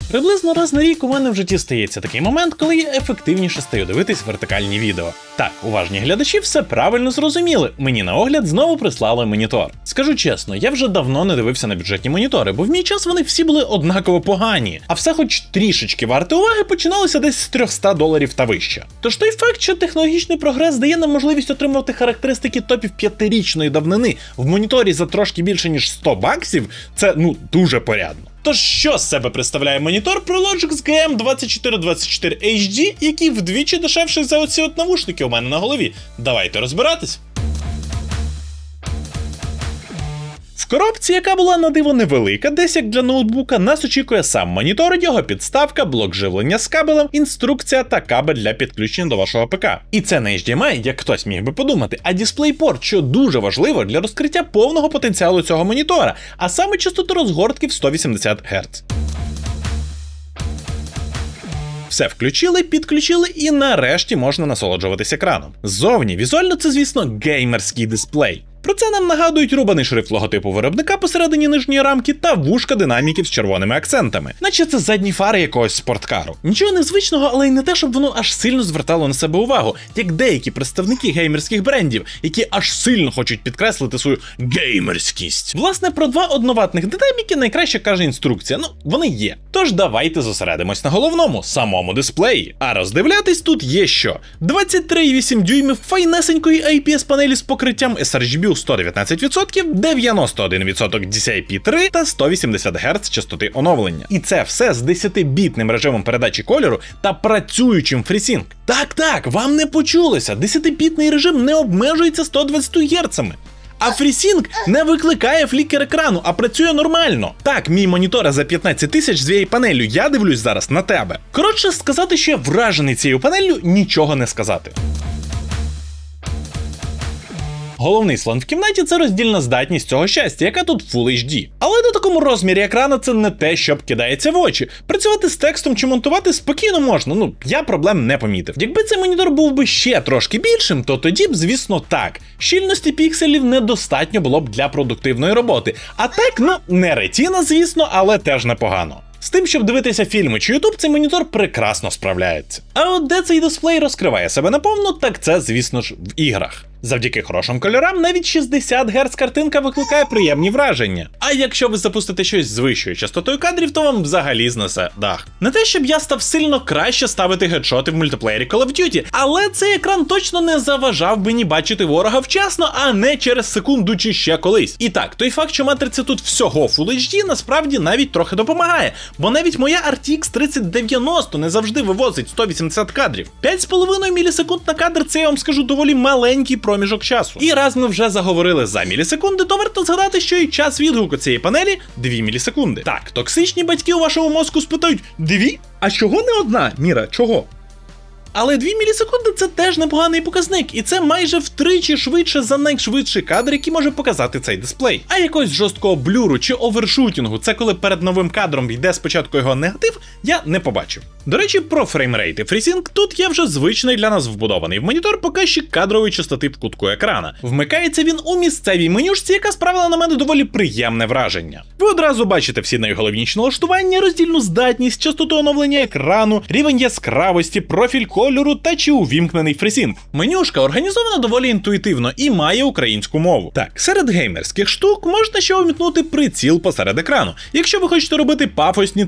Приблизно раз на рік у мене в житті стається такий момент, коли я ефективніше стаю дивитись вертикальні відео. Так, уважні глядачі все правильно зрозуміли, мені на огляд знову прислали монітор. Скажу чесно, я вже давно не дивився на бюджетні монітори, бо в мій час вони всі були однаково погані, а все хоч трішечки варте уваги починалося десь з $300 та вище. Тож той факт, що технологічний прогрес дає нам можливість отримувати характеристики топів 5-річної давнини в моніторі за трошки більше ніж $100, це дуже порядно. Тож, що з себе представляє монітор ProLogix GM2424 HD, який вдвічі дешевший за оці от навушники у мене на голові? Давайте розбиратись. В коробці, яка була на диво невелика, десь як для ноутбука, нас очікує сам монітор, його підставка, блок живлення з кабелем, інструкція та кабель для підключення до вашого ПК. І це не HDMI, як хтось міг би подумати, а DisplayPort, що дуже важливо для розкриття повного потенціалу цього монітора, а саме частоту розгортки в 180 Гц. Все включили, підключили і нарешті можна насолоджуватись екраном. Ззовні візуально це, звісно, геймерський дисплей. Про це нам нагадують рубаний шрифт логотипу виробника посередині нижньої рамки та вушка динаміків з червоними акцентами. Наче це задні фари якогось спорткару. Нічого незвичного, але й не те, щоб воно аж сильно звертало на себе увагу, як деякі представники геймерських брендів, які аж сильно хочуть підкреслити свою геймерськість. Власне, про два одноватних динаміки найкраще каже інструкція, вони є. Тож давайте зосередимось на головному, самому дисплеї. А роздивлятись тут є що. 23,8 дюймів файнесенької IPS-панелі з покриттям sRGB 119%, 91% DCI-P3 та 180 Гц частоти оновлення. І це все з 10-бітним режимом передачі кольору та працюючим FreeSync. Так, вам не почулося, 10-бітний режим не обмежується 120 Гц. А FreeSync не викликає флікер екрану, а працює нормально. Так, мій монітор за 15 тисяч з цією панелью, я дивлюсь зараз на тебе. Коротше, сказати, що я вражений цією панелью, нічого не сказати. Головний слон в кімнаті – це роздільна здатність цього щастя, яка тут Full HD. Але на такому розмірі екрана це не те, що кидається в очі. Працювати з текстом чи монтувати спокійно можна, я проблем не помітив. Якби цей монітор був би ще трошки більшим, то тоді б, звісно, так. Щільності пікселів недостатньо було б для продуктивної роботи. А так, не ретіна, звісно, але теж непогано. З тим, щоб дивитися фільми чи ютуб, цей монітор прекрасно справляється. А от де цей дисплей розкриває себе наповну, так це, звісно ж, в іграх. Завдяки хорошим кольорам навіть 60 Гц картинка викликає приємні враження. А якщо ви запустите щось з вищою частотою кадрів, то вам взагалі знесе дах. Не те, щоб я став сильно краще ставити гедшоти в мультиплеєрі Call of Duty, але цей екран точно не заважав мені бачити ворога вчасно, а не через секунду чи ще колись. І так, той факт, що матриця тут всього Full HD, насправді навіть трохи допомагає, бо навіть моя RTX 3090 не завжди вивозить 180 кадрів. 5,5 мілісекунд на кадр – це, я вам скажу, доволі маленький проміжок часу. І раз ми вже заговорили за мілісекунди, то варто згадати, що і час відгуку цієї панелі 2 мілісекунди. Так, токсичні батьки у вашому мозку спитають: 2? А чого не одна, Міра, чого? Але 2 мілісекунди – це теж непоганий показник, і це майже втричі швидше за найшвидший кадр, який може показати цей дисплей. А якогось жорсткого блюру чи овершутінгу, це коли перед новим кадром йде спочатку його негатив, я не побачив. До речі, про фреймрейт і FreeSync тут є вже звичний для нас вбудований в монітор показчик кадрової частоти в кутку екрана. Вмикається він у місцевій менюшці, яка справила на мене доволі приємне враження. Ви одразу бачите всі найголовніші налаштування, роздільну здатність, частоту оновлення екрану, рівень яскравості, профіль кольору та чи увімкнений FreeSync. Менюшка організована доволі інтуїтивно і має українську мову. Так, серед геймерських штук можна ще увімкнути приціл посеред екрану, якщо ви хочете робити пафосні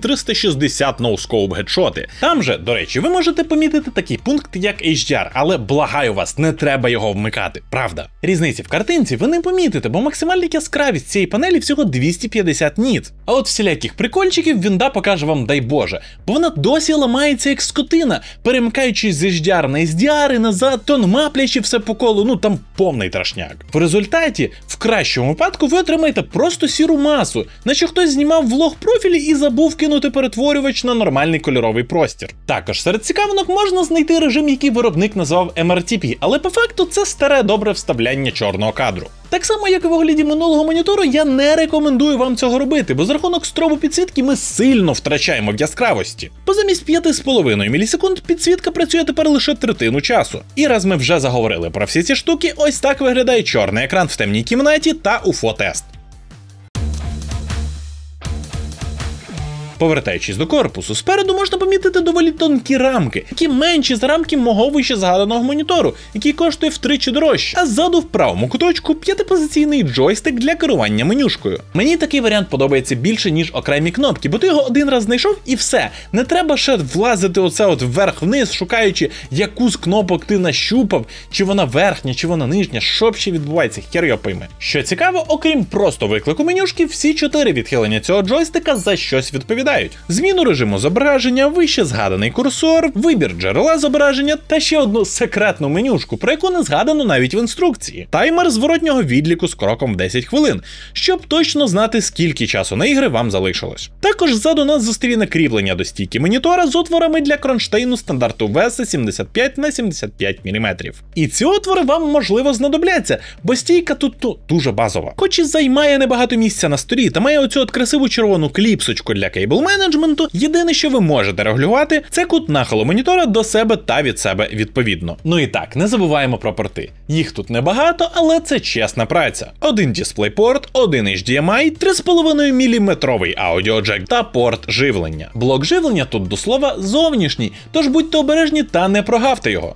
360 no-scope гедшоти. Там же, до речі, ви можете помітити такий пункт, як HDR, але благаю вас, не треба його вмикати, правда. Різниці в картинці ви не помітите, бо максимальна яскравість цієї панелі всього 250 ніт. А от всіляких прикольчиків Вінда покаже вам, дай Боже, бо вона досі ламається як скотина, перемикаючись з HDR на SDR і назад, тонмаплячи все по колу, там повний трошняк. В результаті, в кращому випадку, ви отримаєте просто сіру масу, наче хтось знімав влог профілі і забув кинути перетворювач на нормальний кольоровий простір. Також серед цікавинок можна знайти режим, який виробник назвав MRTP, але по факту це старе добре вставляння чорного кадру. Так само, як і в огляді минулого монітору, я не рекомендую вам цього робити, бо за рахунок стробу підсвітки ми сильно втрачаємо в яскравості. Бо замість 5,5 мілісекунд підсвітка працює тепер лише третину часу. І раз ми вже заговорили про всі ці штуки, ось так виглядає чорний екран в темній кімнаті та UFO-тест. Повертаючись до корпусу, спереду можна помітити доволі тонкі рамки, які менші за рамки мого вище згаданого монітору, який коштує втричі дорожче. А ззаду в правому куточку 5-позиційний джойстик для керування менюшкою. Мені такий варіант подобається більше, ніж окремі кнопки, бо ти його один раз знайшов і все. Не треба ще влазити оце от вверх-вниз, шукаючи, яку з кнопок ти нащупав, чи вона верхня, чи вона нижня, що б ще відбувається, хер його пойме. Що цікаво, окрім просто виклику менюшки, всі 4 відхилення цього джойстика за щось відповідають. Зміну режиму зображення, вище згаданий курсор, вибір джерела зображення та ще одну секретну менюшку, про яку не згадано навіть в інструкції. Таймер зворотнього відліку з кроком в 10 хвилин, щоб точно знати, скільки часу на ігри вам залишилось. Також ззаду нас зустріне кріплення до стійки монітора з отворами для кронштейну стандарту VESA 75 на 75 мм. І ці отвори вам можливо знадобляться, бо стійка тут дуже базова. Хоч і займає небагато місця на столі та має оцю от красиву червону кліпсочку для кейбл-менеджменту, єдине, що ви можете регулювати, це кут нахилу монітора до себе та від себе відповідно. Ну і так, не забуваємо про порти. Їх тут небагато, але це чесна праця. Один DisplayPort, один HDMI, 3,5 мм аудіоджек та порт живлення. Блок живлення тут, до слова, зовнішній, тож будьте обережні та не прогавте його.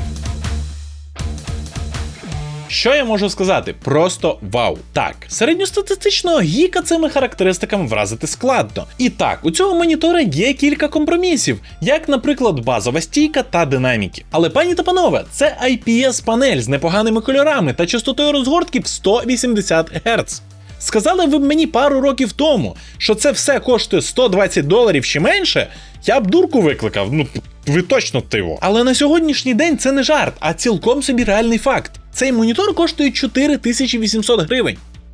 Що я можу сказати? Просто вау. Так, середньостатистичного гіка цими характеристиками вразити складно. І так, у цього монітора є кілька компромісів, як, наприклад, базова стійка та динаміки. Але, пані та панове, це IPS-панель з непоганими кольорами та частотою розгортки в 180 Гц. Сказали ви б мені пару років тому, що це все коштує $120 чи менше, я б дурку викликав, ви точно тиво. Але на сьогоднішній день це не жарт, а цілком собі реальний факт. Цей монітор коштує 4800 гривень.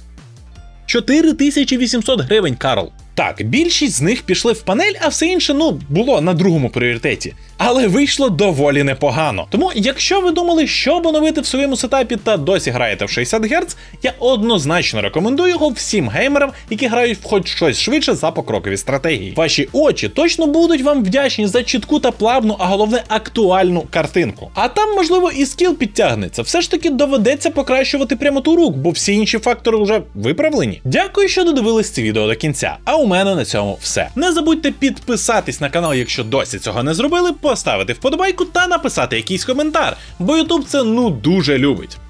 4800 гривень, Карл. Так, більшість з них пішли в панель, а все інше, було на другому пріоритеті. Але вийшло доволі непогано. Тому, якщо ви думали, що оновити в своєму сетапі та досі граєте в 60 Гц, я однозначно рекомендую його всім геймерам, які грають в хоч щось швидше за покрокові стратегії. Ваші очі точно будуть вам вдячні за чітку та плавну, а головне актуальну картинку. А там, можливо, і скіл підтягнеться. Все ж таки доведеться покращувати прямоту рук, бо всі інші фактори вже виправлені. Дякую, що додивились це відео до кінця. А у мене на цьому все. Не забудьте підписатись на канал, якщо досі цього не зробили, поставити вподобайку та написати якийсь коментар, бо YouTube це дуже любить.